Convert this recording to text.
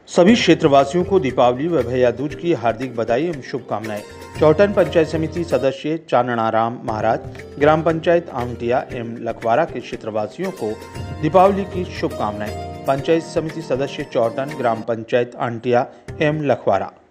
सभी क्षेत्रवासियों को दीपावली व भैया दूज की हार्दिक बधाई एवं शुभकामनाएं। चौटन पंचायत समिति सदस्य चाननाराम महाराज, ग्राम पंचायत आमटिया एवं लखवारा के क्षेत्रवासियों को दीपावली की शुभकामनाएं। पंचायत समिति सदस्य चौटन, ग्राम पंचायत आमटिया एवं लखवारा।